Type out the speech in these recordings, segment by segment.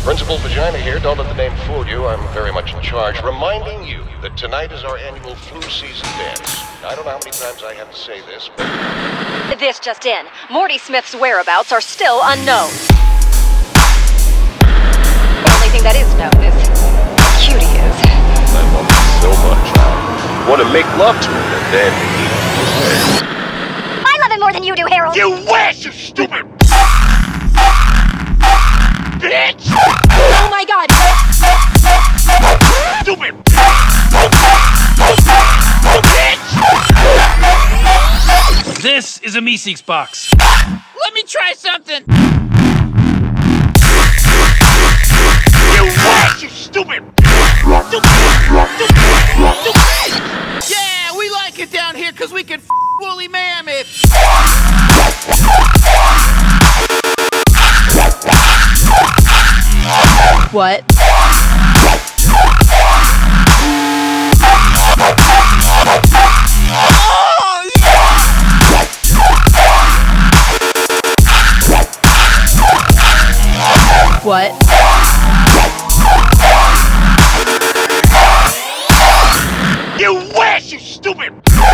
Principal Vagina here. Don't let the name fool you. I'm very much in charge. Reminding you that tonight is our annual flu season dance. I don't know how many times I have to say this, but... This just in. Morty Smith's whereabouts are still unknown. The only thing that is known is how cute he is. I love him so much. I want to make love to him and then eat him. I love him more than you do, Harold. You wish, you stupid bitch! Oh my god! Stupid bitch! This is a Meeseeks box. Let me try something! You wish, you stupid! Yeah, we like it down here because we can woolly mammoth! What? Oh, yeah! What? You wish, you stupid!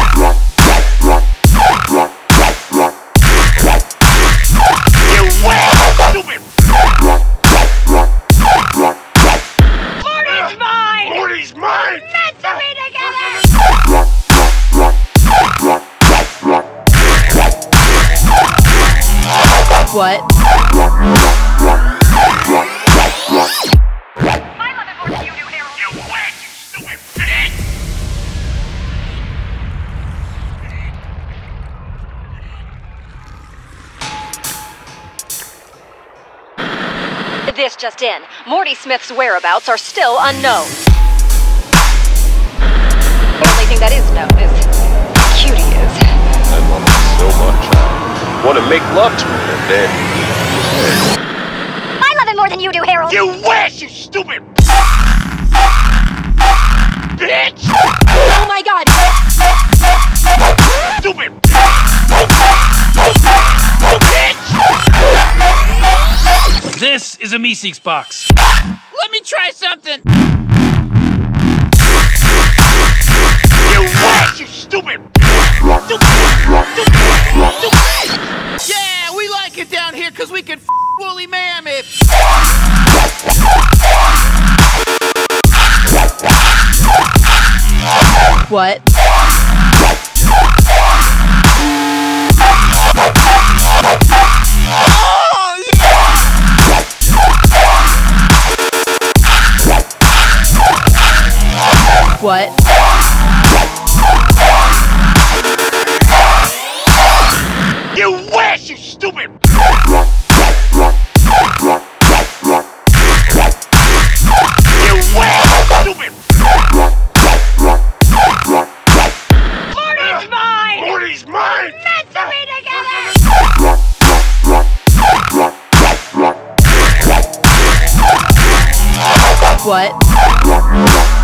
You wish, stupid! Morty's mine! Morty's mine! Meant to be together! What? I love it more than you do, Harold. You wish, you stupid bitch! This just in. Morty Smith's whereabouts are still unknown. The only thing that is known is how cute he is. I love him so much. I want to make love to him and then eat him. I love him more than you do, Harold. You wish, you stupid bitch! Oh my god! Stupid bitch! This is a Meeseeks box. Let me try something! You wish, you stupid! Yeah, we like it down here because we can woolly mammoth! What? Oh, yeah! What? You wish, you stupid! You wish, stupid! Morty's mine! Morty's mine! Meant to be together! What?